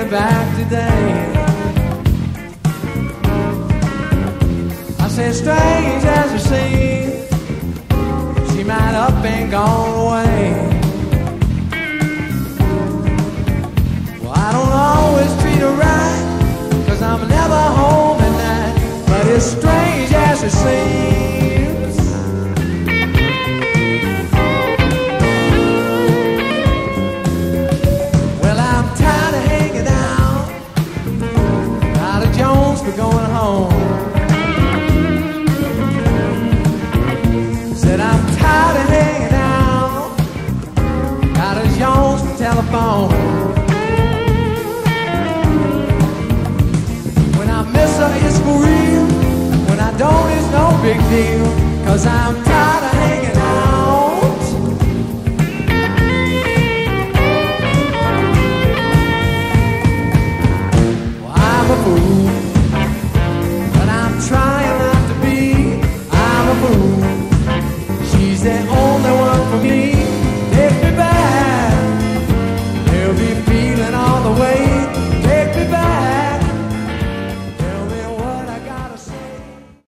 coming back today. I said, strange as it seems, she might have been gone away. Well, I don't always treat her right, 'cause I'm never home at night. But it's strange as it seems. Well, I'm tired of hanging out, tired of Jones for going home. Said I'm tired of hanging out, tired of Jones for telephone. When I miss her, it's for real. When I don't, it's no big deal, 'cause I'm tired of hanging out. Well, I'm a fool, but I'm trying not to be. I'm a fool. She's the only one for me.